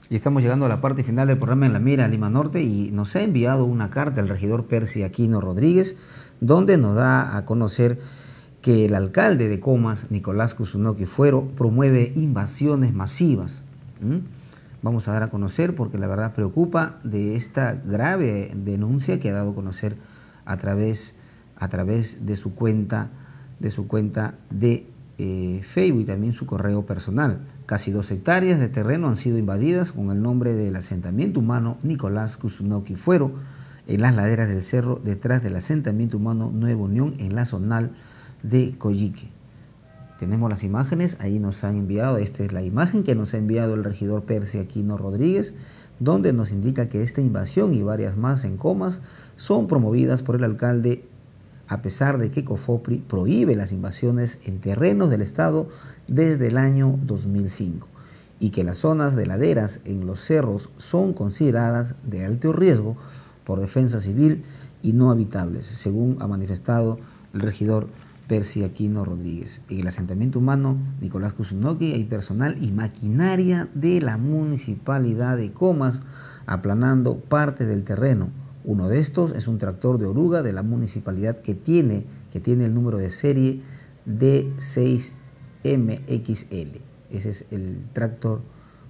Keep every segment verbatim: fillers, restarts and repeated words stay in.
Y estamos llegando a la parte final del programa En la Mira, Lima Norte, y nos ha enviado una carta el regidor Percy Aquino Rodríguez, donde nos da a conocer que el alcalde de Comas, Nicolás Kusunoki Fuero, promueve invasiones masivas. ¿Mm? Vamos a dar a conocer porque la verdad preocupa de esta grave denuncia que ha dado a conocer a través, a través de su cuenta, de su cuenta de eh, Facebook y también su correo personal. Casi dos hectáreas de terreno han sido invadidas con el nombre del asentamiento humano Nicolás Kusunoki Fuero en las laderas del cerro detrás del asentamiento humano Nueva Unión en la zonal de Coyique. Tenemos las imágenes, ahí nos han enviado, esta es la imagen que nos ha enviado el regidor Percy Aquino Rodríguez, donde nos indica que esta invasión y varias más en Comas son promovidas por el alcalde, a pesar de que COFOPRI prohíbe las invasiones en terrenos del Estado desde el año dos mil cinco y que las zonas de laderas en los cerros son consideradas de alto riesgo por defensa civil y no habitables, según ha manifestado el regidor Percy Aquino Rodríguez. En el asentamiento humano Nicolás Kusunoki hay personal y maquinaria de la municipalidad de Comas aplanando parte del terreno. Uno de estos es un tractor de oruga de la municipalidad que tiene, que tiene el número de serie D seis M X L. Ese es el tractor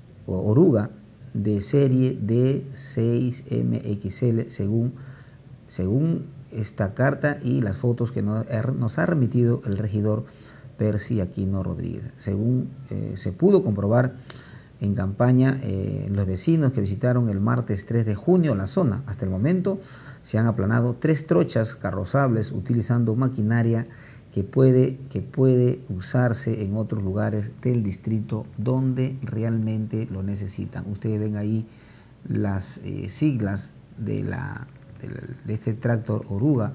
oruga de serie D seis M X L según, según esta carta y las fotos que nos ha remitido el regidor Percy Aquino Rodríguez. Según eh, se pudo comprobar en campaña, eh, los vecinos que visitaron el martes tres de junio la zona, hasta el momento se han aplanado tres trochas carrozables utilizando maquinaria que puede, que puede usarse en otros lugares del distrito donde realmente lo necesitan. Ustedes ven ahí las eh, siglas de, la, de, la, de este tractor oruga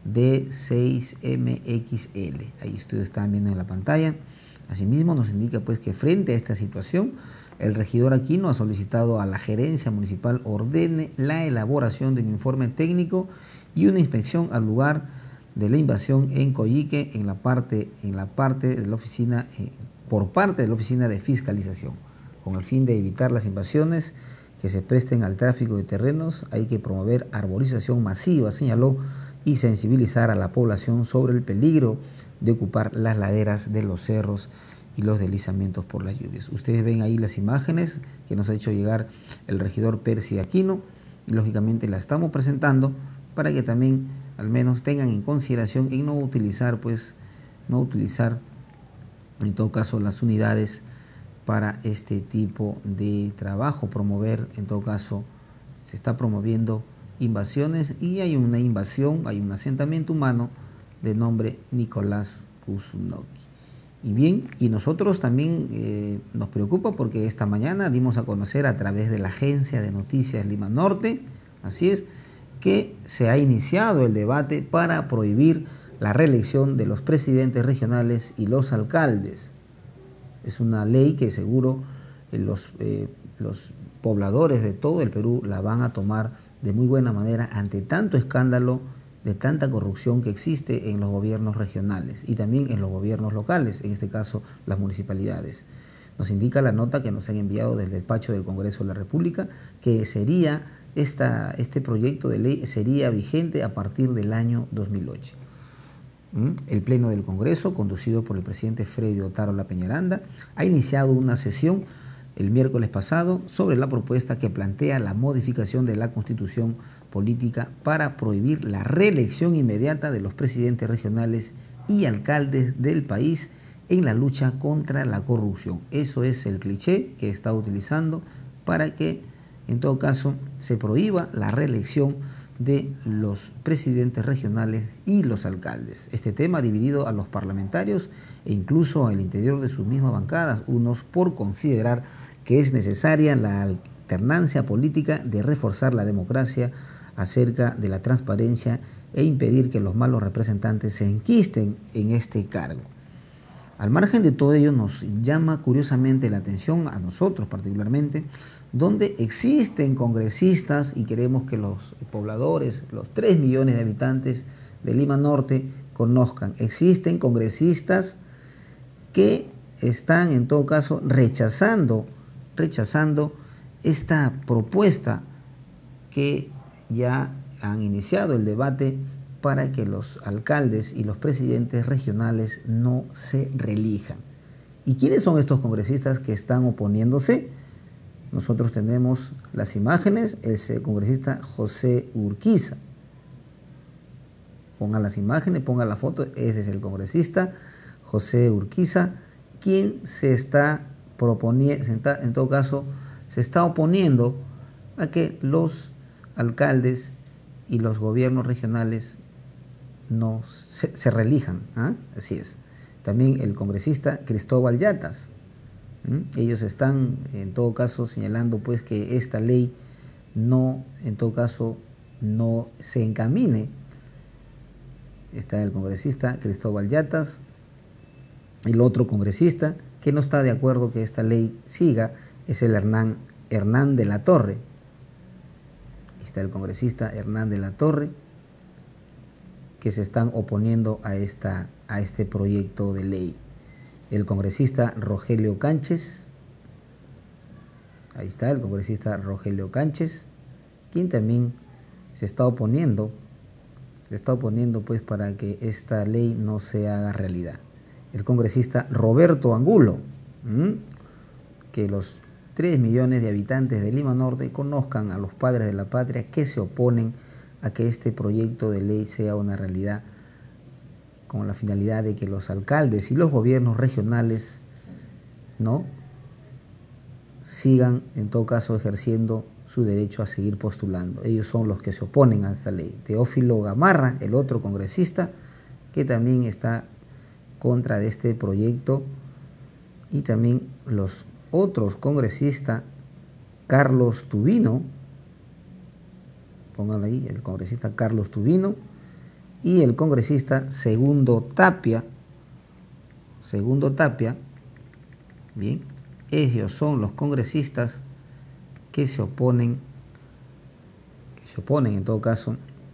D seis M X L. Ahí ustedes están viendo en la pantalla. Asimismo nos indica pues que frente a esta situación el regidor Aquino ha solicitado a la gerencia municipal ordene la elaboración de un informe técnico y una inspección al lugar de la invasión en Coyique en la parte, en la parte de la oficina, eh, por parte de la oficina de fiscalización. Con el fin de evitar las invasiones que se presten al tráfico de terrenos, hay que promover arborización masiva, señaló, y sensibilizar a la población sobre el peligro de ocupar las laderas de los cerros y los deslizamientos por las lluvias. Ustedes ven ahí las imágenes que nos ha hecho llegar el regidor Percy Aquino y lógicamente las estamos presentando para que también al menos tengan en consideración en no utilizar, pues, no utilizar en todo caso las unidades para este tipo de trabajo, promover, en todo caso se está promoviendo invasiones y hay una invasión, hay un asentamiento humano de nombre Nicolás Kusunoki. Y bien, y nosotros también eh, nos preocupa porque esta mañana dimos a conocer a través de la agencia de noticias Lima Norte, así es, que se ha iniciado el debate para prohibir la reelección de los presidentes regionales y los alcaldes. Es una ley que seguro los, eh, los pobladores de todo el Perú la van a tomar de muy buena manera ante tanto escándalo de tanta corrupción que existe en los gobiernos regionales y también en los gobiernos locales, en este caso las municipalidades. Nos indica la nota que nos han enviado desde el despacho del Congreso de la República que sería esta, este proyecto de ley sería vigente a partir del año dos mil ocho. El Pleno del Congreso, conducido por el presidente Freddy Otárola Peñaranda, ha iniciado una sesión el miércoles pasado sobre la propuesta que plantea la modificación de la Constitución política para prohibir la reelección inmediata de los presidentes regionales y alcaldes del país en la lucha contra la corrupción. Eso es el cliché que está utilizando para que, en todo caso, se prohíba la reelección de los presidentes regionales y los alcaldes. Este tema ha dividido a los parlamentarios e incluso al interior de sus mismas bancadas, unos por considerar que es necesaria la alternancia política de reforzar la democracia acerca de la transparencia e impedir que los malos representantes se enquisten en este cargo. Al margen de todo ello, nos llama curiosamente la atención, a nosotros particularmente, donde existen congresistas, y queremos que los pobladores, los tres millones de habitantes de Lima Norte conozcan, existen congresistas que están en todo caso rechazando, rechazando esta propuesta que ya han iniciado el debate para que los alcaldes y los presidentes regionales no se reelijan. ¿Y quiénes son estos congresistas que están oponiéndose? Nosotros tenemos las imágenes, el congresista José Urquiza. Pongan las imágenes, pongan la foto, ese es el congresista José Urquiza, quien se está proponiendo, en todo caso, se está oponiendo a que los alcaldes y los gobiernos regionales no se, se reelijan. ¿eh? Así es. También el congresista Cristóbal Yatas. ¿Mm? Ellos están, en todo caso, señalando pues que esta ley no, en todo caso, no se encamine. Está el congresista Cristóbal Yatas. El otro congresista que no está de acuerdo que esta ley siga es el Hernán, Hernán de la Torre. Está el congresista Hernán de la Torre, que se están oponiendo a, esta, a este proyecto de ley. El congresista Rogelio Cánchez, ahí está el congresista Rogelio Cánchez, quien también se está oponiendo, se está oponiendo pues para que esta ley no se haga realidad. El congresista Roberto Angulo, ¿m? que los tres millones de habitantes de Lima Norte conozcan a los padres de la patria que se oponen a que este proyecto de ley sea una realidad, con la finalidad de que los alcaldes y los gobiernos regionales no sigan en todo caso ejerciendo su derecho a seguir postulando. Ellos son los que se oponen a esta ley. Teófilo Gamarra, el otro congresista, que también está contra de este proyecto, y también los otros congresistas, Carlos Tubino, pónganlo ahí, el congresista Carlos Tubino, y el congresista Segundo Tapia, Segundo Tapia, bien, ellos son los congresistas que se oponen, que se oponen en todo caso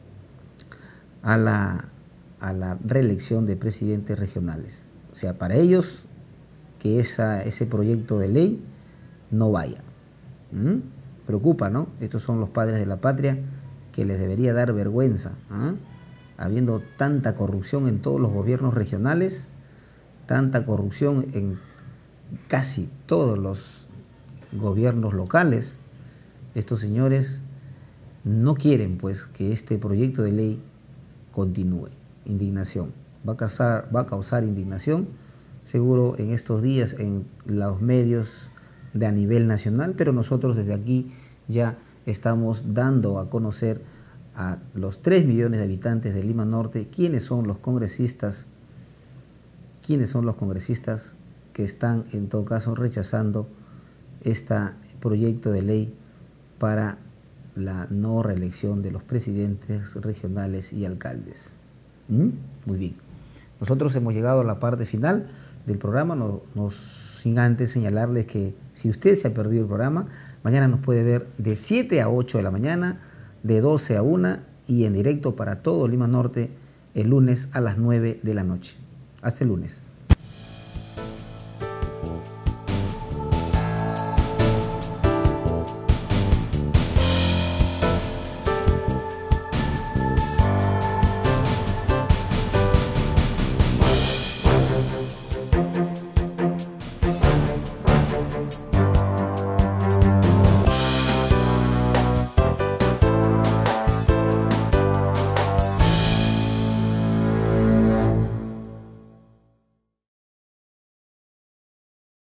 a la, a la reelección de presidentes regionales. O sea, para ellos que esa, ese proyecto de ley no vaya. ¿Mm? Preocupa, ¿no? Estos son los padres de la patria que les debería dar vergüenza, ¿eh? Habiendo tanta corrupción en todos los gobiernos regionales, tanta corrupción en casi todos los gobiernos locales, estos señores no quieren pues que este proyecto de ley continúe. Indignación, va a causar, va a causar indignación seguro en estos días en los medios de a nivel nacional, pero nosotros desde aquí ya estamos dando a conocer a los tres millones de habitantes de Lima Norte quiénes son los congresistas, quiénes son los congresistas que están en todo caso rechazando este proyecto de ley para la no reelección de los presidentes regionales y alcaldes. ¿Mm? Muy bien. Nosotros hemos llegado a la parte final del programa, no, no, sin antes señalarles que si usted se ha perdido el programa, mañana nos puede ver de siete a ocho de la mañana, de doce a una y en directo para todo Lima Norte el lunes a las nueve de la noche. Hasta el lunes.